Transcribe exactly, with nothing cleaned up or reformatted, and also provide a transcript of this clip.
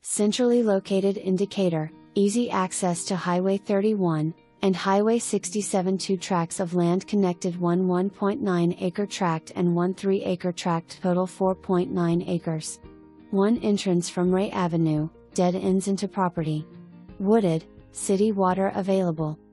Centrally located in Decatur, easy access to Highway thirty-one, and Highway sixty-seven. Two tracts of land connected, one one point nine acre tract and one three acre tract, total four point nine acres. One entrance from Ray Avenue, dead ends into property. Wooded, city water available.